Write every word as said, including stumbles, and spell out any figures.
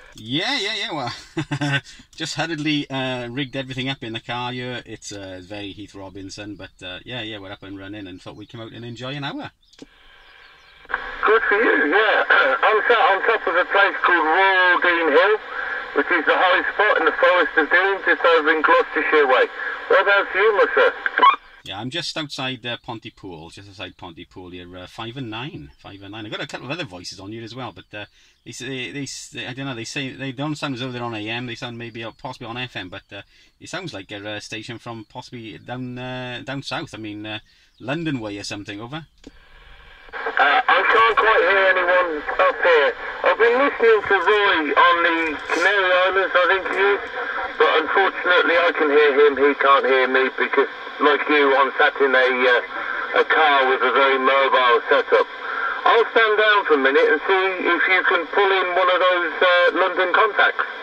Yeah, yeah, yeah. Well, just hurriedly uh, rigged everything up in the car here. It's uh, very Heath Robinson, but uh, yeah, yeah, we're up and running, and thought we'd come out and enjoy an hour. Good for you, yeah. I'm sat on top of a place called Royal Dean Hill, which is the highest spot in the Forest of Dean, just over in Gloucestershire way. What about you, my sir? Yeah, I'm just outside uh, Pontypool, just outside Pontypool. You're uh, five and nine, five and nine. I've got a couple of other voices on you as well, but uh, they, they, they, they, I don't know. They say they don't sound as though they're on A M. They sound maybe uh, possibly on F M, but uh, it sounds like a uh, station from possibly down uh, down south. I mean, uh, London way or something. Over. Uh, I can't quite hear anyone up here. I've been listening to Roy on the Canary Islands, I think he is, but unfortunately I can hear him, he can't hear me because, like you, I'm sat in a, uh, a car with a very mobile setup. I'll stand down for a minute and see if you can pull in one of those uh, London contacts.